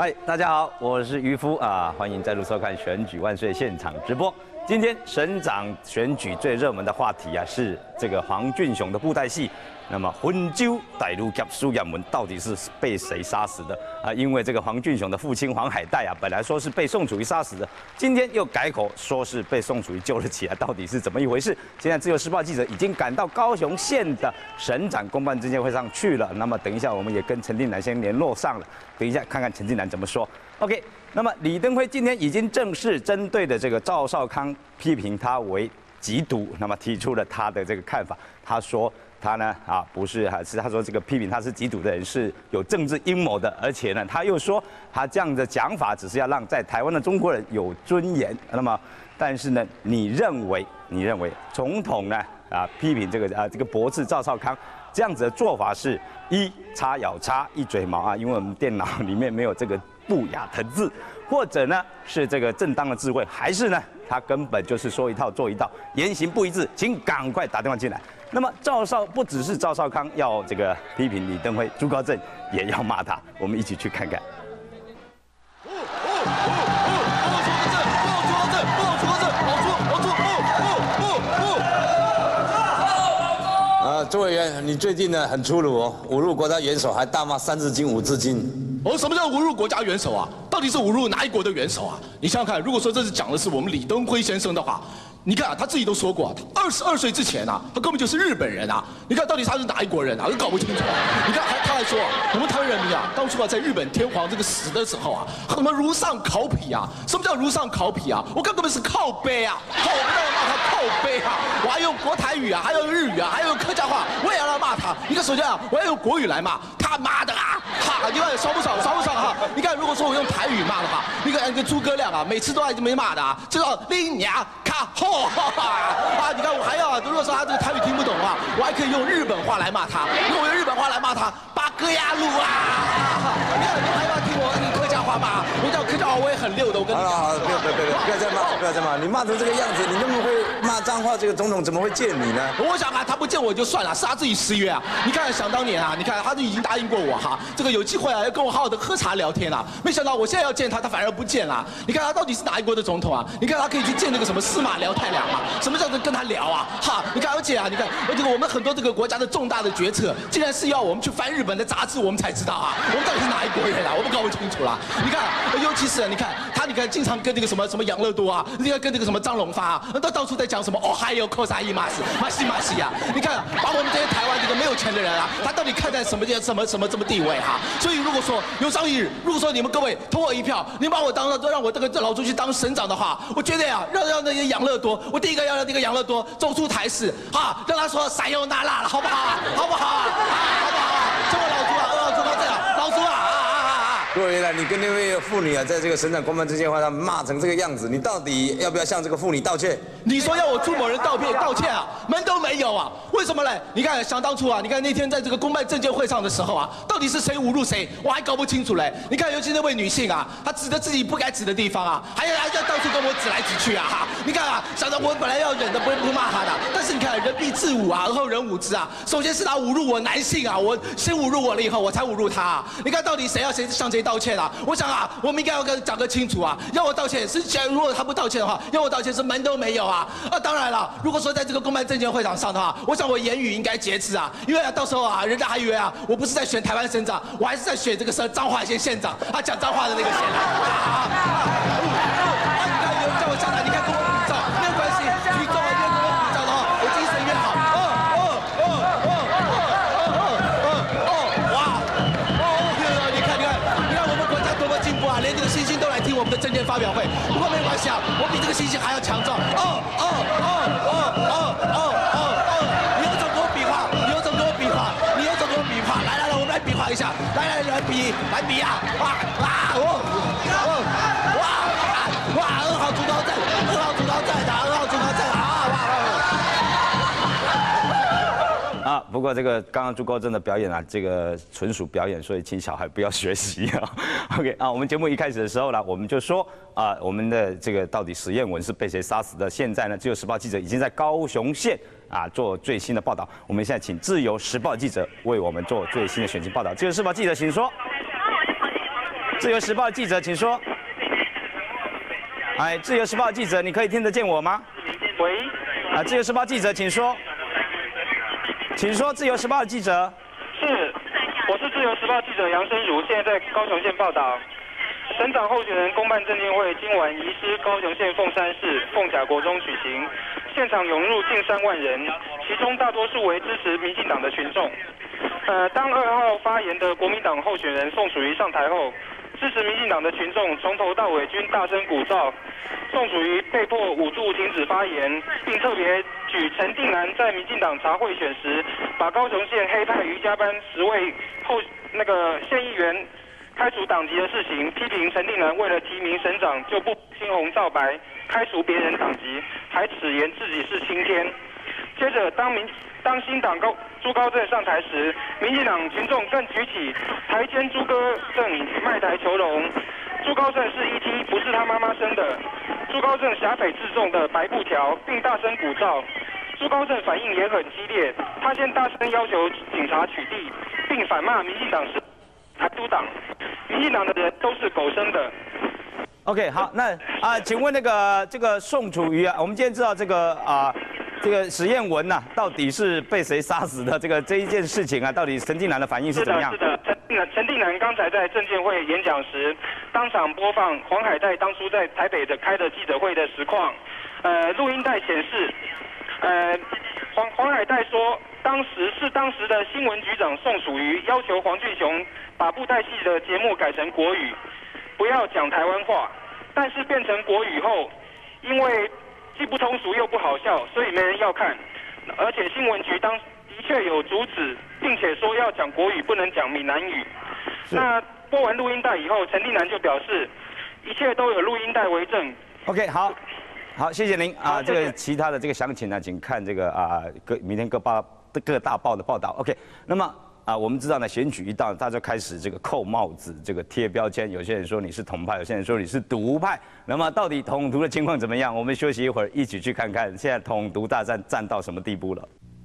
嗨，大家好，我是渔夫啊，欢迎再度收看《选举万岁》现场直播。今天省长选举最热门的话题啊，是这个黄俊雄的布袋戏。那么温州歹路夹苏亚门到底是被谁杀死的啊？因为这个黄俊雄的父亲黄海岱啊，本来说是被宋楚瑜杀死的，今天又改口说是被宋楚瑜救了起来，到底是怎么一回事？现在自由时报记者已经赶到高雄县的省长公办证监会上去了。那么等一下我们也跟陈定南先联络上了，等一下看看陈定南怎么说。OK， 那么李登辉今天已经正式针对的这个赵少康批评他为缉毒，那么提出了他的这个看法。他说他呢不是，是他说这个批评他是缉毒的人是有政治阴谋的，而且呢他又说他这样的讲法只是要让在台湾的中国人有尊严。那么但是呢，你认为总统呢批评这个驳斥赵少康这样子的做法是一插咬插一嘴毛啊，因为我们电脑里面没有这个不雅的字，或者呢是这个正当的智慧，还是呢他根本就是说一套做一套，言行不一致，请赶快打电话进来。那么不只是赵少康要这个批评李登辉，朱高正也要骂他，我们一起去看看。 朱委员，你最近呢很粗鲁哦，侮辱国家元首，还大骂三字经、五字经。 什么叫侮辱国家元首啊？到底是侮辱哪一国的元首啊？你想想看，如果说这是讲的是我们李登辉先生的话，你看他自己都说过，他22岁之前他根本就是日本人啊！你看到底他是哪一国人啊？都搞不清楚。你看他还说我们台湾人民当初在日本天皇这个死的时候什么如上考妣啊？什么叫如上考妣啊？我根本是靠背啊！我不但要骂他靠背我还用国台语还要用日语还要用客家话，我也要来骂他。你看首先我要用国语来骂他妈的你看爽不爽你看如果说我用台语骂的话，你看诸葛亮每次都爱这么骂的就叫拎娘卡吼你看我还要如果说他这个台语听不懂我还可以用日本话来骂他。如果我用日本话来骂他，八哥呀路你看你还要听我客家话骂？我讲客家话我也很溜的，我跟你讲。 好，不要再骂，你骂成这个样子，你那么会骂脏话，这个总统怎么会见你呢？ 我想他不见我就算了，是他自己失约你看想当年你看他就已经答应过我这个有机会要跟我好好的喝茶聊天没想到我现在要见他反而不见了。你看他到底是哪一国的总统你看他可以去见那个什么司马辽太郎什么叫做跟他聊你看而且你看这个我们很多这个国家的重大的决策，竟然是要我们去翻日本的杂志，我们才知道我们到底是哪一国人我们搞不清楚了。你看尤其是你看经常跟这个什么养乐多你看跟这个什么张荣发都到处在讲什么还有扣啥伊马斯马西你看把我们这些台湾这个没有钱的人他到底看在什么这么地位所以如果说有朝一日，如果说你们各位投我一票，你把我让我这个老朱去当省长的话，我觉得让那些养乐多，我第一个要让这个养乐多走出台式让他说塞尤那拉了，好不好好不好这位老朱二老朱到这样，老朱各位你跟那位妇女在这个省长公办证监会上骂成这个样子，你到底要不要向这个妇女道歉？ 你说要我朱某人道歉门都没有为什么嘞？你看想当初你看那天在这个公办证监会上的时候到底是谁侮辱谁，我还搞不清楚嘞。你看尤其那位女性她指着自己不该指的地方还要到处跟我指来指去你看想到我本来要忍的不骂她的，但是你看人必自侮而后人侮之首先是她侮辱我男性我先侮辱我了以后我才侮辱她你看到底谁要向谁道歉我想我们应该要讲个清楚要我道歉是如果他不道歉的话，要我道歉是门都没有当然了，如果说在这个公办证监会场上的话，我想我言语应该节制因为到时候人家还以为我不是在选台湾省长，我还是在选这个彰化县县长讲彰化的那个县你看有人叫我下来，你看跟我比照没有关系，举重跟我比照的话，我精神越好你看我们国家多么进步连这个星星都来听我们的政见发表会。不过没关系我比这个星星还要强壮你有种跟我比划，你有种跟我比划，来我们来比划一下，来比2号主导战不过这个刚刚朱高正的表演这个纯属表演，所以请小孩不要学习OK 我们节目一开始的时候呢，我们就说我们的这个到底史艳文是被谁杀死的？现在呢，自由时报记者已经在高雄县做最新的报道。我们现在请自由时报记者为我们做最新的选情报道。自由时报记者，请说。 自由时报记者，请说。哎，自由时报记者，你可以听得见我吗？ 喂。 啊，自由时报记者，请说。请说，自由时报记者。 是，我是自由时报记者杨生如，现在在高雄县报道。省长候选人公办证监会今晚移师高雄县凤山市凤甲国中举行，现场涌入近3万人，其中大多数为支持民进党的群众。当2号发言的国民党候选人宋楚瑜上台后，支持民进党的群众从头到尾均大声鼓噪，宋楚瑜被迫5度停止发言，并特别举陈定南在民进党茶会选时，把高雄县黑派瑜伽班10位县议员开除党籍的事情，批评陈定南为了提名省长就不青红皂白开除别人党籍，还耻言自己是青天。接着当新党朱高正上台时，民进党群众更举起台奸朱哥正卖台求荣，朱高正是ET，不是他妈妈生的。朱高正挟匪自重的白布条，并大声鼓噪。朱高正反应也很激烈，他先大声要求警察取缔，并反骂民进党是台独党，民进党的人都是狗生的。 OK， 好，那请问这个宋楚瑜啊，我们今天知道这个史艳文呐，到底是被谁杀死的？这一件事情啊，到底陈定南的反应是怎么样？ 是的，陈定南刚才在证监会演讲时，当场播放黄海岱当初在台北开的记者会的实况。录音带显示，黄海岱说，当时的新闻局长宋楚瑜要求黄俊雄把布袋戏的节目改成国语，不要讲台湾话。但是变成国语后，因为既不通俗又不好笑，所以没人要看。而且新闻局的确有阻止，并且说要讲国语，不能讲闽南语。那播完录音带以后，陈定南就表示，一切都有录音带为证。 OK， 好，谢谢您啊。这个其他的这个详情呢，请看这个明天各大报的报道。OK， 那么。我们知道呢，选举一到，大家开始这个扣帽子，这个贴标签。有些人说你是统派，有些人说你是独派。那么到底统独的情况怎么样？我们休息一会儿，一起去看看现在统独大战战到什么地步了。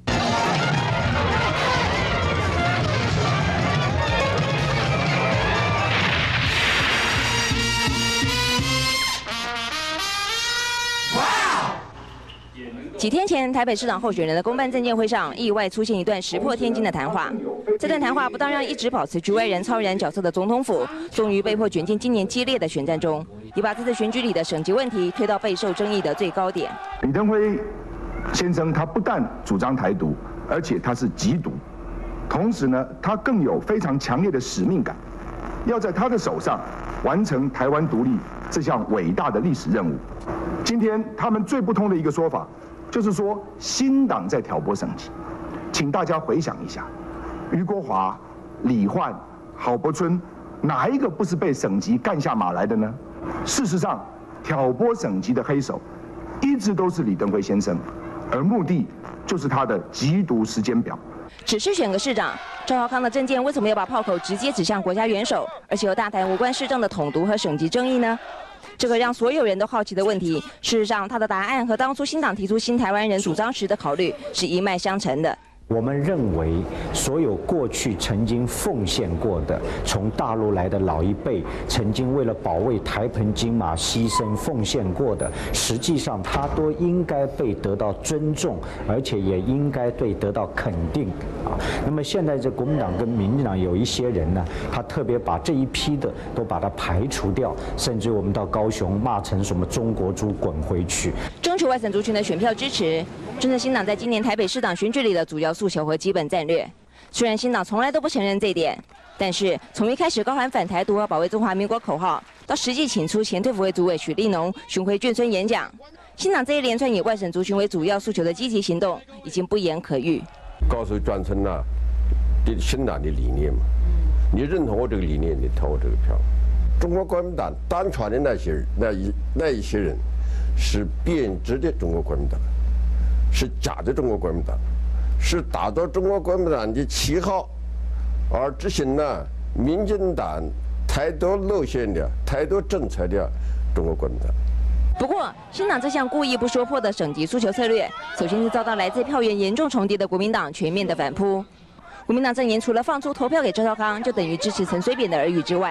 几天前，台北市长候选人的公办证监会上，意外出现一段石破天惊的谈话。这段谈话不但让一直保持局外人、超然角色的总统府，终于被迫卷进今年激烈的选战中，也把这次选举里的省级问题推到备受争议的最高点。 李登辉先生他不但主张台独，而且他是极独，同时呢，他更有非常强烈的使命感，要在他的手上完成台湾独立这项伟大的历史任务。今天他们最不通的一个说法，就是说新党在挑拨省级。请大家回想一下，余国华、李焕、郝柏村，哪一个不是被省级干下马来的呢？事实上，挑拨省级的黑手一直都是李登辉先生，而目的就是他的极独时间表。 只是选个市长，赵少康的政见为什么要把炮口直接指向国家元首，而且又大谈无关市政的统独和省级争议呢？这个让所有人都好奇的问题，事实上他的答案和当初新党提出新台湾人主张时的考虑是一脉相承的。 我们认为，所有过去曾经奉献过的，从大陆来的老一辈，曾经为了保卫台澎金马牺牲奉献过的，实际上他都应该被得到尊重，而且也应该被得到肯定啊。那么现在这国民党跟民进党有一些人呢，他特别把这一批的都把它排除掉，甚至我们到高雄骂成什么中国猪滚回去， 争取外省族群的选票支持，正是新党在今年台北市长选举里的主要诉求和基本战略。虽然新党从来都不承认这一点，但是从一开始高喊反台独和保卫中华民国口号，到实际请出前退辅会主委许立农巡回眷村演讲，新党这一连串以外省族群为主要诉求的积极行动，已经不言可喻。 告诉眷村呐，新党的理念嘛，你认同我这个理念，你投我这个票。中国国民党当权的那一些人，是变质的中国国民党，是假的中国国民党，是打着中国国民党的旗号而执行了民进党台独路线的台独政策的中国国民党。 不过，新党这项故意不说破的省级诉求策略，首先是遭到来自票源严重重叠的国民党全面的反扑。国民党证言除了放出投票给赵少康就等于支持陈水扁的耳语之外，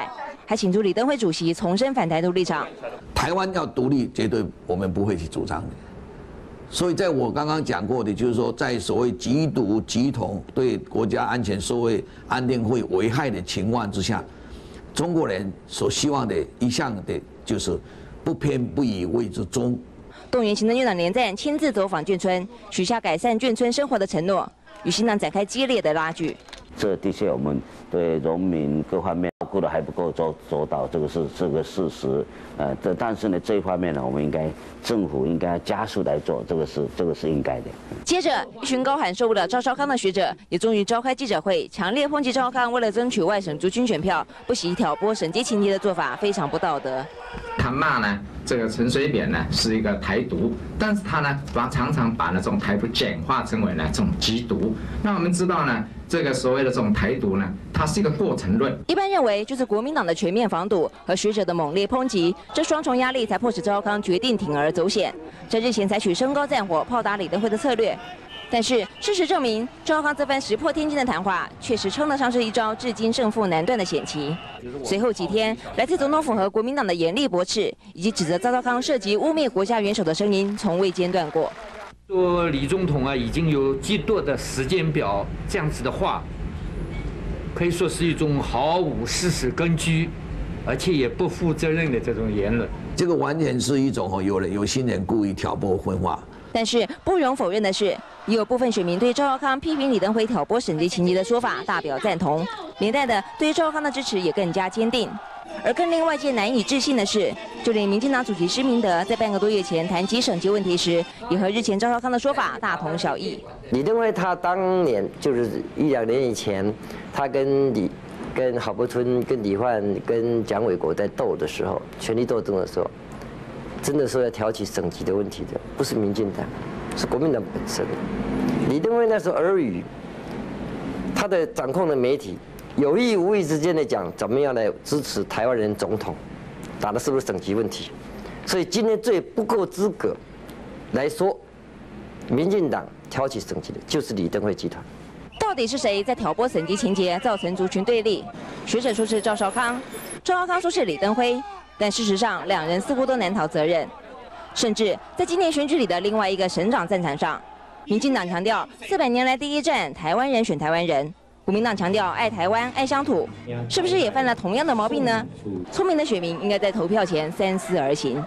还请出李登辉主席重申反台独立场。 台湾要独立，绝对我们不会去主张的。所以，在我刚刚讲过的，就是说，在所谓缉毒、缉统对国家安全、社会安定会危害的情况之下，中国人所希望的一向的就是不偏不倚，谓之中。 动员行政院长连战亲自走访眷村，许下改善眷村生活的承诺，与新党展开激烈的拉锯。 这的确，我们对农民各方面照顾的还不够周到，这个是事实。但是呢，这一方面呢，我们政府应该加速来做，这个是应该的。 接着，一群高喊受不了赵少康的学者，也终于召开记者会，强烈抨击赵少康为了争取外省族群选票，不惜挑拨省籍情节的做法非常不道德。 他骂呢，这个陈水扁呢是一个台独，但是他呢常常把那种台独简化成为呢这种缉毒。那我们知道呢，这个所谓的这种台独呢，它是一个过程论。 一般认为，就是国民党的全面防堵和学者的猛烈抨击，这双重压力才迫使赵少康决定铤而走险，在日前采取升高战火炮打李登辉的策略。但是事实证明，赵少康这番石破天惊的谈话，确实称得上是一招至今胜负难断的险棋。随后几天，来自总统府和国民党的严厉驳斥，以及指责赵少康涉及污蔑国家元首的声音，从未间断过。 说李总统啊，已经有极多的时间表，这样子的话，可以说是一种毫无事实根据，而且也不负责任的这种言论。 这个完全是一种有心人故意挑拨分化。 但是不容否认的是，也有部分选民对赵少康批评李登辉挑拨省籍情节的说法大表赞同，连带的对赵少康的支持也更加坚定。而更令外界难以置信的是，就连民进党主席施明德在半个多月前谈及省籍问题时，也和日前赵少康的说法大同小异。 李登辉他当年就是1-2年以前，他跟郝柏村、跟李焕、跟蒋纬国在斗的时候，权力斗争的时候，真的说要挑起省籍的问题的，不是民进党，是国民党本身。李登辉那时候耳语，他的掌控的媒体有意无意之间的讲怎么样来支持台湾人总统，打的是不是省籍问题？所以今天最不够资格来说，民进党挑起省籍的就是李登辉集团。 到底是谁在挑拨省籍情节，造成族群对立？学者说是赵少康，赵少康说是李登辉，但事实上两人似乎都难逃责任。甚至在今年选举里的另外一个省长战场上，民进党强调400年来第一站，台湾人选台湾人。国民党强调爱台湾、爱乡土，是不是也犯了同样的毛病呢？聪明的选民应该在投票前三思而行。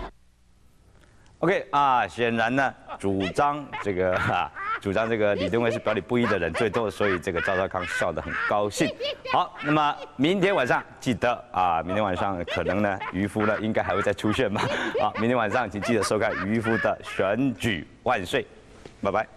OK 啊，显然呢，主张这个李登辉是表里不一的人最多，所以这个赵少康笑得很高兴。好，那么明天晚上记得啊，明天晚上可能呢，渔夫呢应该还会再出现吧。好，明天晚上请记得收看渔夫的选举万岁，拜拜。